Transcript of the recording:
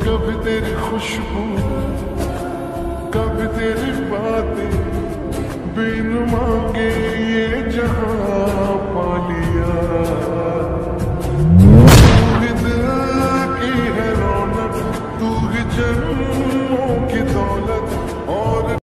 कभी तेरी खुशबू, कभी तेरी बातें, बिन मांगे ये जहां